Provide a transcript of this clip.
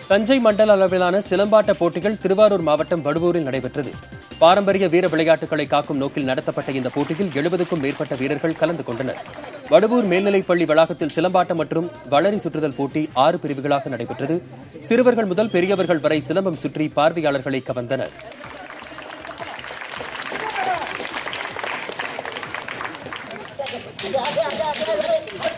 தஞ்சை மண்டல அளவிலான சிலம்பாட்ட போட்டிகள் திருவாரூர் மாவட்டம் வடுவூரில் நடைபெற்றது. பாரம்பரிய வீர விளையாட்டுகளை காக்கும் நோக்கில் நடத்தப்பட்ட இந்த போட்டியில் 70க்கும் மேற்பட்ட வீரர்கள் கலந்து கொண்டனர். வடுவூர் மேல்நிலைப்பள்ளி வளாகத்தில் சிலம்பாட்டம் மற்றும் வளரி சுற்றுதல் போட்டி 6 பிரிவுகளாக நடைபெற்றது. சிறுவர்கள் முதல் பெரியவர்கள் வரை சிலம்பம் சுற்றி பார்வையாளர்களை கவர்ந்தனர்.